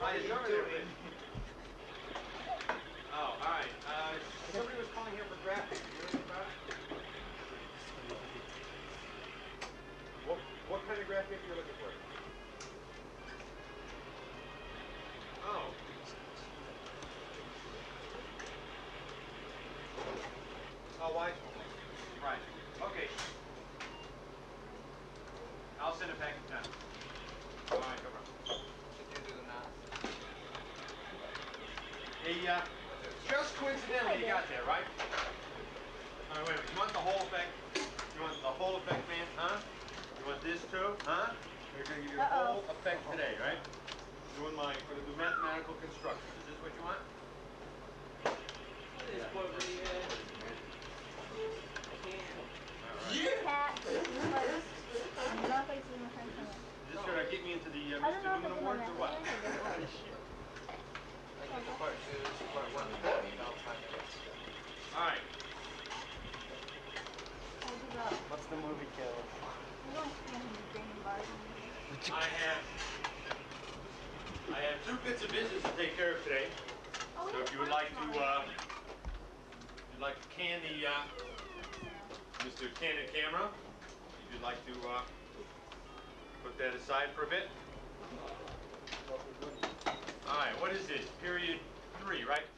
are you doing? Oh, all right. Somebody was calling here for graphics. You know anything about it? What kind of graphic are you looking for? Oh. Oh, why? Right. Okay. I'll send it back in time. All right, no problem. Did you do the math? Hey, just coincidentally, you got there, right? All right, wait a minute. You want the whole effect? You want the whole effect, man? Huh? You want this too? Huh? We're gonna give you the whole effect today, right? We're gonna do mathematical construction. Is this what you want? What is what we Yeah. Is this gonna get me into the Mr. Newman Awards or what? part 2, part 1, about 5 minutes. All right. What's the movie kill? I have 2 bits of business to take care of today. So if you would like to, can the Mr. Candid Camera, if you'd like to put that aside for a bit. All right, what is this? Period 3, right?